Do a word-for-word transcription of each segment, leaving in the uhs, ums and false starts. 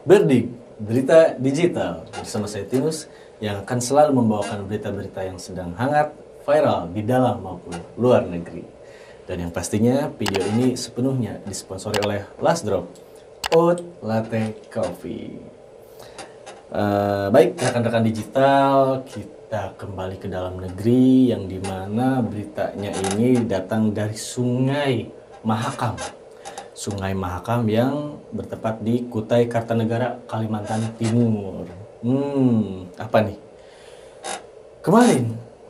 Berdik, berita digital bersama saya Tinus yang akan selalu membawakan berita-berita yang sedang hangat, viral di dalam maupun luar negeri. Dan yang pastinya video ini sepenuhnya disponsori oleh Last Drop Oat Latte Coffee. Uh, baik rekan-rekan digital, kita kembali ke dalam negeri yang dimana beritanya ini datang dari Sungai Mahakam. Sungai Mahakam yang bertempat di Kutai Kartanegara, Kalimantan Timur. Hmm, apa nih? Kemarin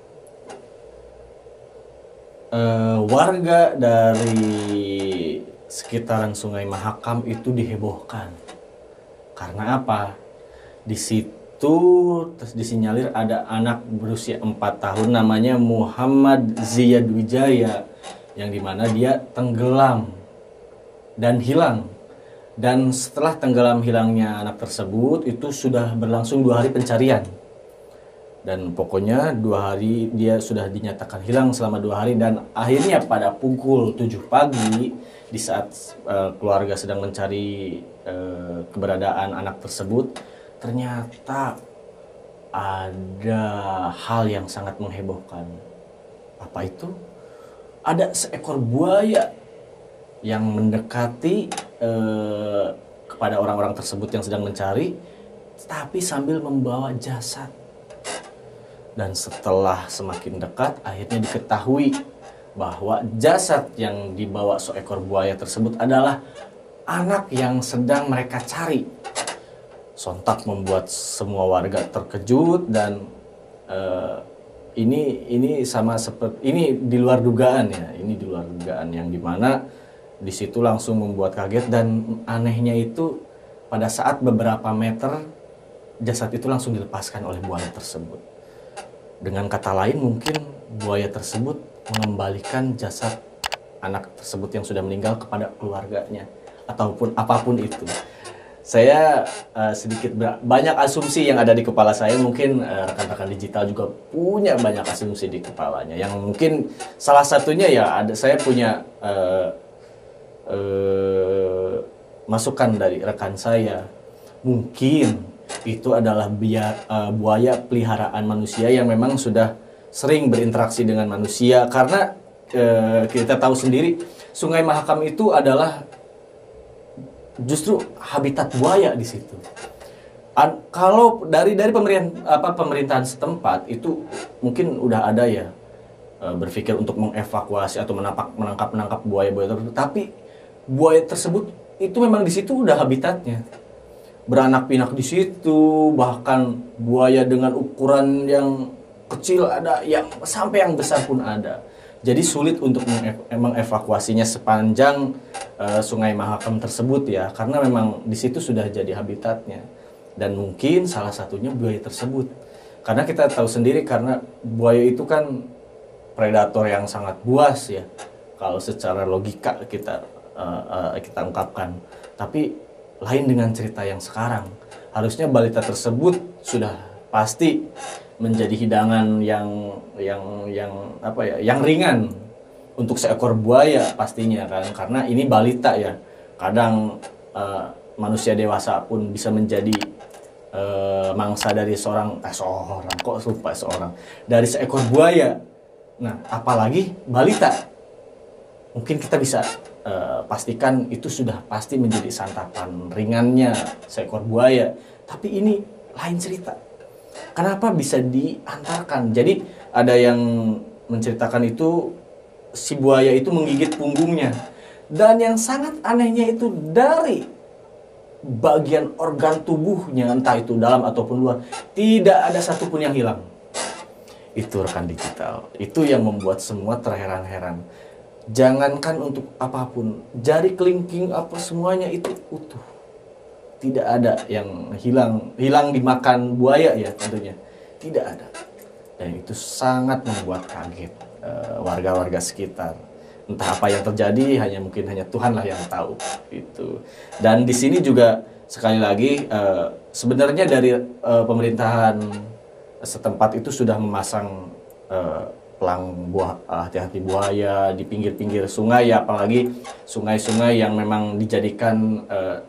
uh, warga dari sekitaran Sungai Mahakam itu dihebohkan. Karena apa? Di situ terus disinyalir ada anak berusia empat tahun namanya Muhammad Ziyad Wijaya yang dimana dia tenggelam dan hilang. Dan setelah tenggelam hilangnya anak tersebut itu sudah berlangsung dua hari pencarian. Dan pokoknya dua hari dia sudah dinyatakan hilang selama dua hari. Dan akhirnya pada pukul tujuh pagi di saat uh, keluarga sedang mencari uh, keberadaan anak tersebut, ternyata ada hal yang sangat menghebohkan. Apa itu? Ada seekor buaya yang mendekati eh, kepada orang-orang tersebut yang sedang mencari, tapi sambil membawa jasad. Dan setelah semakin dekat, akhirnya diketahui bahwa jasad yang dibawa seekor buaya tersebut adalah anak yang sedang mereka cari. Sontak membuat semua warga terkejut dan eh, ini ini sama seperti ini di luar dugaan ya, ini di luar dugaan yang dimana di situ langsung membuat kaget. Dan anehnya itu pada saat beberapa meter jasad itu langsung dilepaskan oleh buaya tersebut. Dengan kata lain mungkin buaya tersebut mengembalikan jasad anak tersebut yang sudah meninggal kepada keluarganya ataupun apapun itu. Saya uh, sedikit banyak asumsi yang ada di kepala saya, mungkin uh, rekan-rekan digital juga punya banyak asumsi di kepalanya. Yang mungkin salah satunya ya ada saya punya uh, uh, masukan dari rekan saya. Mungkin itu adalah bia, uh, buaya peliharaan manusia yang memang sudah sering berinteraksi dengan manusia. Karena uh, kita tahu sendiri Sungai Mahakam itu adalah justru habitat buaya di situ. An, kalau dari dari pemerintahan apa pemerintahan setempat itu mungkin udah ada ya e, berpikir untuk mengevakuasi atau menangkap menangkap menangkap buaya-buaya tersebut. Tapi buaya tersebut itu memang di situ udah habitatnya. Beranak pinak di situ, bahkan buaya dengan ukuran yang kecil ada, yang sampai yang besar pun ada. Jadi sulit untuk mengevakuasinya sepanjang uh, Sungai Mahakam tersebut ya, karena memang di situ sudah jadi habitatnya. Dan mungkin salah satunya buaya tersebut. Karena kita tahu sendiri karena buaya itu kan predator yang sangat buas ya. Kalau secara logika kita uh, uh, kita ungkapkan. Tapi lain dengan cerita yang sekarang. Harusnya balita tersebut sudah pasti menjadi hidangan yang yang yang apa ya, yang ringan untuk seekor buaya pastinya kan, karena ini balita ya. Kadang uh, manusia dewasa pun bisa menjadi uh, mangsa dari seorang eh, seorang kok sumpah seorang dari seekor buaya. Nah, apalagi balita. Mungkin kita bisa uh, pastikan itu sudah pasti menjadi santapan ringannya seekor buaya. Tapi ini lain cerita. Kenapa bisa diantarkan? Jadi ada yang menceritakan itu si buaya itu menggigit punggungnya. Dan yang sangat anehnya itu dari bagian organ tubuhnya, entah itu dalam ataupun luar, tidak ada satupun yang hilang. Itu rekan digital. Itu yang membuat semua terheran-heran. Jangankan untuk apapun, jari kelingking apa semuanya itu utuh. Tidak ada yang hilang, hilang dimakan buaya ya tentunya. Tidak ada. Dan itu sangat membuat kaget uh, warga-warga sekitar. Entah apa yang terjadi, hanya mungkin hanya Tuhan lah yang tahu itu. Dan di sini juga sekali lagi uh, sebenarnya dari uh, pemerintahan setempat itu sudah memasang uh, pelang buah, hati-hati buaya di pinggir-pinggir sungai ya, apalagi sungai-sungai yang memang dijadikan uh,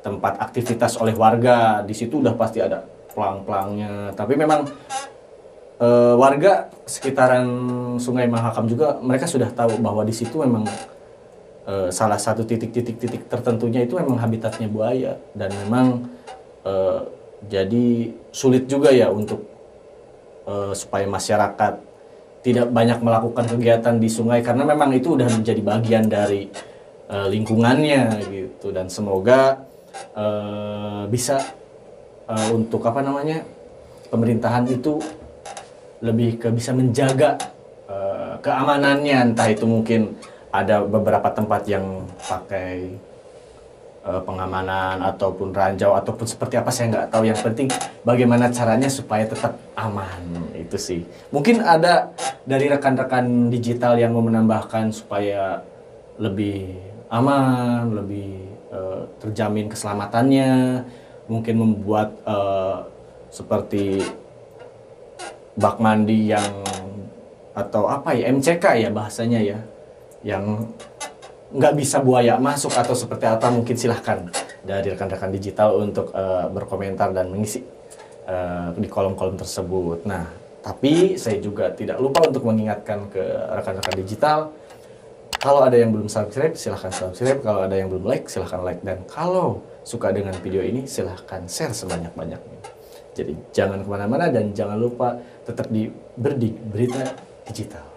tempat aktivitas oleh warga. Di situ udah pasti ada pelang-pelangnya. Tapi memang uh, warga sekitaran Sungai Mahakam juga mereka sudah tahu bahwa di situ memang uh, salah satu titik-titik-titik tertentunya itu memang habitatnya buaya, dan memang uh, jadi sulit juga ya untuk uh, supaya masyarakat tidak banyak melakukan kegiatan di sungai karena memang itu udah menjadi bagian dari uh, lingkungannya gitu. Dan semoga uh, bisa uh, untuk apa namanya pemerintahan itu lebih ke bisa menjaga uh, keamanannya, entah itu mungkin ada beberapa tempat yang pakai uh, pengamanan ataupun ranjau ataupun seperti apa saya nggak tahu. Yang penting bagaimana caranya supaya tetap aman, itu sih. Mungkin ada dari rekan-rekan digital yang mau menambahkan supaya lebih aman, lebih uh, terjamin keselamatannya, mungkin membuat uh, seperti bak mandi yang atau apa ya, M C K ya bahasanya ya, yang nggak bisa buaya masuk atau seperti apa. Mungkin silahkan dari rekan-rekan digital untuk uh, berkomentar dan mengisi uh, di kolom-kolom tersebut. Nah, tapi saya juga tidak lupa untuk mengingatkan ke rekan-rekan digital, kalau ada yang belum subscribe silahkan subscribe, kalau ada yang belum like silahkan like, dan kalau suka dengan video ini silahkan share sebanyak-banyaknya. Jadi jangan kemana-mana dan jangan lupa tetap di Berdik Berita Digital.